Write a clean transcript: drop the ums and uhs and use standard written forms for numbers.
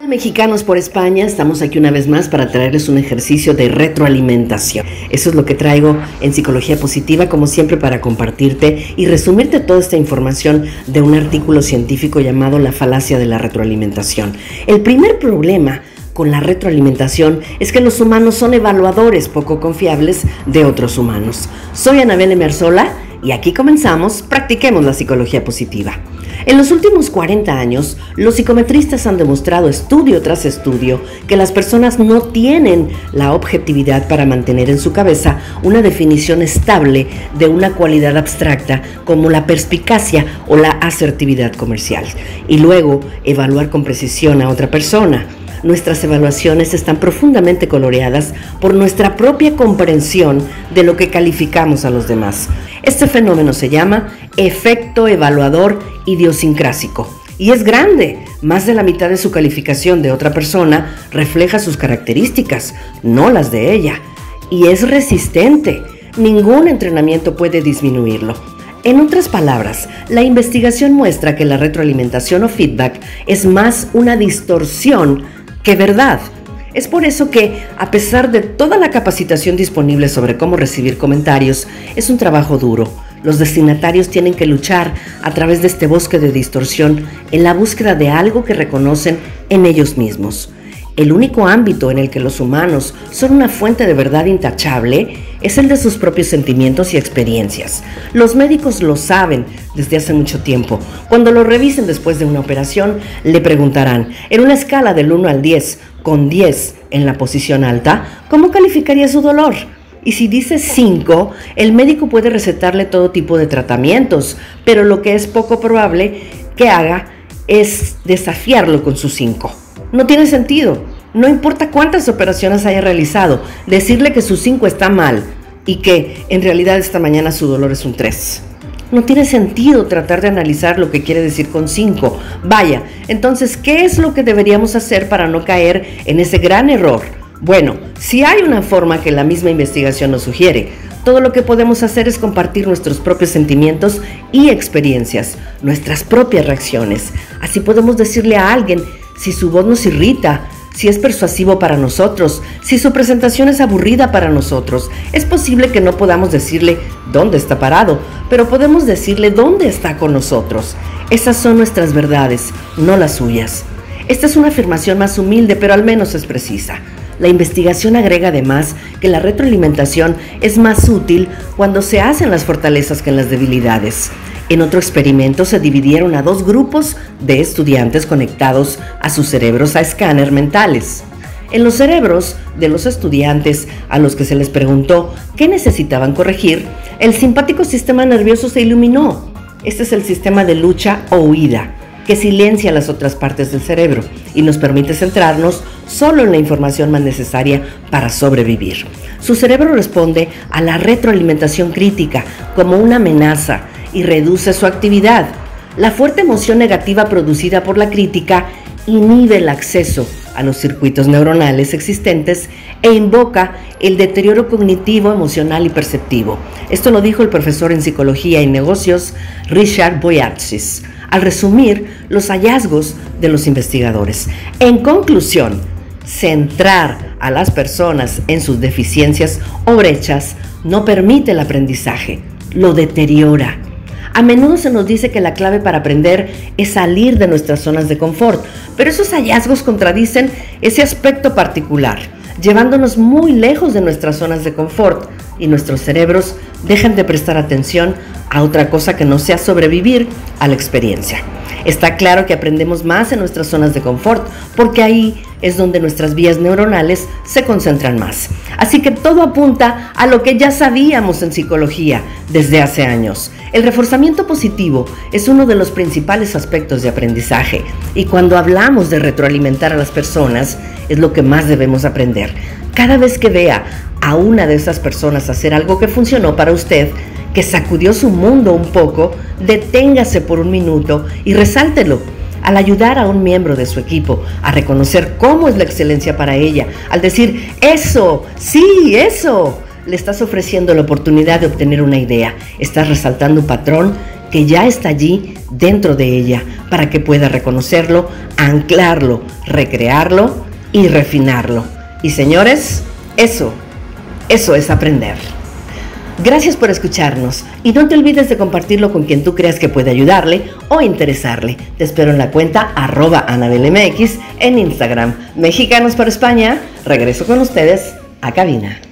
Mexicanos por España, estamos aquí una vez más para traerles un ejercicio de retroalimentación. Eso es lo que traigo en Psicología Positiva, como siempre, para compartirte y resumirte toda esta información de un artículo científico llamado La falacia de la retroalimentación. El primer problema con la retroalimentación es que los humanos son evaluadores poco confiables de otros humanos. Soy Anabel Emersola y aquí comenzamos. Practiquemos la psicología positiva. En los últimos 40 años, los psicometristas han demostrado estudio tras estudio que las personas no tienen la objetividad para mantener en su cabeza una definición estable de una cualidad abstracta como la perspicacia o la asertividad comercial, y luego evaluar con precisión a otra persona. Nuestras evaluaciones están profundamente coloreadas por nuestra propia comprensión de lo que calificamos a los demás. Este fenómeno se llama efecto evaluador idiosincrásico y es grande. Más de la mitad de su calificación de otra persona refleja sus características, no las de ella, y es resistente. Ningún entrenamiento puede disminuirlo. En otras palabras, la investigación muestra que la retroalimentación o feedback es más una distorsión que verdad. Es por eso que, a pesar de toda la capacitación disponible sobre cómo recibir comentarios, es un trabajo duro. Los destinatarios tienen que luchar a través de este bosque de distorsión en la búsqueda de algo que reconocen en ellos mismos. El único ámbito en el que los humanos son una fuente de verdad intachable es el de sus propios sentimientos y experiencias. Los médicos lo saben desde hace mucho tiempo. Cuando lo revisen después de una operación, le preguntarán, en una escala del 1 al 10, con 10 en la posición alta, ¿cómo calificaría su dolor? Y si dice 5, el médico puede recetarle todo tipo de tratamientos, pero lo que es poco probable que haga es desafiarlo con su 5. No tiene sentido. No importa cuántas operaciones haya realizado, decirle que su 5 está mal y que en realidad esta mañana su dolor es un 3. No tiene sentido tratar de analizar lo que quiere decir con 5. Vaya, entonces, ¿qué es lo que deberíamos hacer para no caer en ese gran error? Bueno, si hay una forma que la misma investigación nos sugiere. Todo lo que podemos hacer es compartir nuestros propios sentimientos y experiencias, nuestras propias reacciones. Así podemos decirle a alguien si su voz nos irrita, si es persuasivo para nosotros, si su presentación es aburrida para nosotros. Es posible que no podamos decirle dónde está parado, pero podemos decirle dónde está con nosotros. Esas son nuestras verdades, no las suyas. Esta es una afirmación más humilde, pero al menos es precisa. La investigación agrega además que la retroalimentación es más útil cuando se hacen las fortalezas que en las debilidades. En otro experimento se dividieron a 2 grupos de estudiantes conectados a sus cerebros a escáner mentales. En los cerebros de los estudiantes a los que se les preguntó qué necesitaban corregir, el simpático sistema nervioso se iluminó. Este es el sistema de lucha o huida, que silencia las otras partes del cerebro y nos permite centrarnos solo en la información más necesaria para sobrevivir. Su cerebro responde a la retroalimentación crítica como una amenaza y reduce su actividad. La fuerte emoción negativa producida por la crítica inhibe el acceso a los circuitos neuronales existentes e invoca el deterioro cognitivo, emocional y perceptivo. Esto lo dijo el profesor en Psicología y Negocios, Richard Boyatzis, al resumir los hallazgos de los investigadores. En conclusión, centrar a las personas en sus deficiencias o brechas no permite el aprendizaje, lo deteriora. A menudo se nos dice que la clave para aprender es salir de nuestras zonas de confort, pero esos hallazgos contradicen ese aspecto particular, llevándonos muy lejos de nuestras zonas de confort, y nuestros cerebros dejan de prestar atención a otra cosa que no sea sobrevivir a la experiencia. Está claro que aprendemos más en nuestras zonas de confort, porque ahí es donde nuestras vías neuronales se concentran más. Así que todo apunta a lo que ya sabíamos en psicología desde hace años. El reforzamiento positivo es uno de los principales aspectos de aprendizaje, y cuando hablamos de retroalimentar a las personas, es lo que más debemos aprender. Cada vez que vea a una de esas personas hacer algo que funcionó para usted, que sacudió su mundo un poco, deténgase por un minuto y resáltelo. Al ayudar a un miembro de su equipo a reconocer cómo es la excelencia para ella, al decir ¡eso! ¡Sí, eso!, le estás ofreciendo la oportunidad de obtener una idea. Estás resaltando un patrón que ya está allí dentro de ella para que pueda reconocerlo, anclarlo, recrearlo y refinarlo. Y señores, eso es aprender. Gracias por escucharnos y no te olvides de compartirlo con quien tú creas que puede ayudarle o interesarle. Te espero en la cuenta @AnabelMX en Instagram. Mexicanos para España, regreso con ustedes a cabina.